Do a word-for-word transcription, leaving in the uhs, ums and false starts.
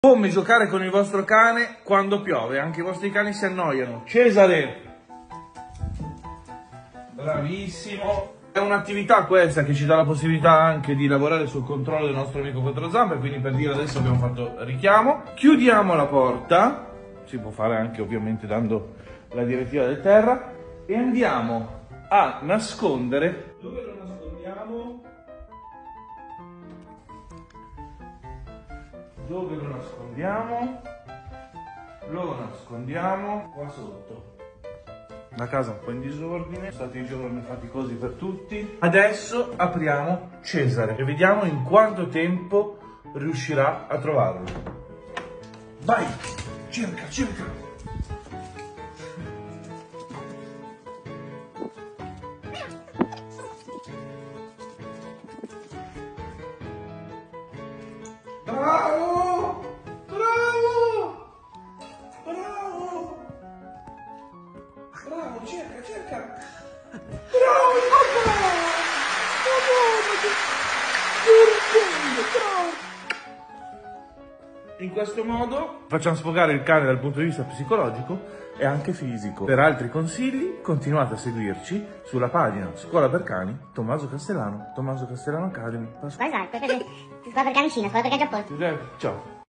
Come giocare con il vostro cane quando piove, anche i vostri cani si annoiano. Cesare! Bravissimo! È un'attività questa che ci dà la possibilità anche di lavorare sul controllo del nostro amico quattro zampe, quindi per dire adesso abbiamo fatto richiamo. Chiudiamo la porta, si può fare anche ovviamente dando la direttiva del terra, e andiamo a nascondere. Dove lo nascondiamo? Dove lo nascondiamo? Lo nascondiamo qua sotto. La casa un po' in disordine, sono stati giorni faticosi per tutti. Adesso apriamo Cesare e vediamo in quanto tempo riuscirà a trovarlo. Vai, cerca, cerca. Bravo! Bravo! Bravo! Bravo, cerca, cerca! Bravo, papà! In questo modo facciamo sfogare il cane dal punto di vista psicologico e anche fisico. Per altri consigli continuate a seguirci sulla pagina Scuola per Cani Tommaso Castellano, Tommaso Castellano Academy. Esatto, scuola per canicina, scuola per cani Giappone. Ciao.